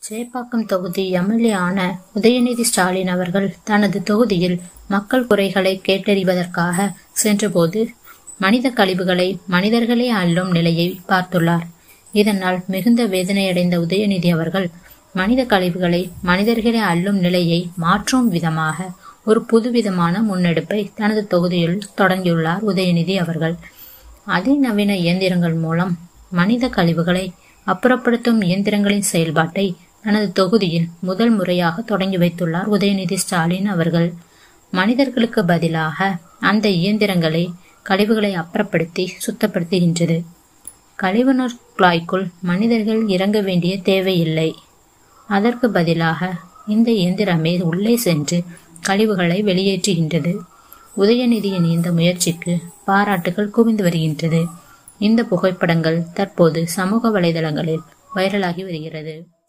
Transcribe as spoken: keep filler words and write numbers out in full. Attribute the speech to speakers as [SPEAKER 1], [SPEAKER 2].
[SPEAKER 1] சேப்பாக்கம் தொகுதி எம்எல்ஏ ஆன உதயநிதி ஸ்டாலின் அவர்கள் தனது தொகுதியில் மக்கள் குறைகளை கேட்டறிவதற்காக சென்றபோது மனித கழிவுகளை மனிதர்களே அள்ளும் நிலையை பார்த்துள்ளார். இதனால் மிகுந்த வேதனையடைந்த உதயநிதி அவர்கள் மனித கழிவுகளை மனிதர்களே அள்ளும் நிலையை மாற்றும் விதமாக ஒரு புதுவிதமான முன்னெடுப்பை தனது தொகுதியில் தொடங்கியுள்ளார் உதயநிதி அவர்கள். அதிநவீன இயந்திரங்கள் மூலம் மனித கழிவுகளை அப்புறப்படுத்தும் இயந்திரங்களின் செயல்பாட்டை தனது தொகுதியில் முதல் முறையாக தொடங்கி வைத்துள்ளார் உதயநிதி ஸ்டாலின் அவர்கள். மனிதர்களுக்கு பதிலாக அந்த இயந்திரங்களை கழிவுகளை அப்புறப்படுத்தி சுத்தப்படுத்துகின்றது. கழிவுநீர் குழாய்க்குள் மனிதர்கள் இறங்க வேண்டிய தேவையில்லை. அதற்கு பதிலாக இந்த இயந்திரமே உள்ளே சென்று கழிவுகளை வெளியேற்றுகின்றது. உதயநிதியின் இந்த முயற்சிக்கு பாராட்டுகள் குவிந்து வருகின்றது. இந்த புகைப்படங்கள் தற்போது சமூக வலைதளங்களில் வைரலாகி வருகிறது.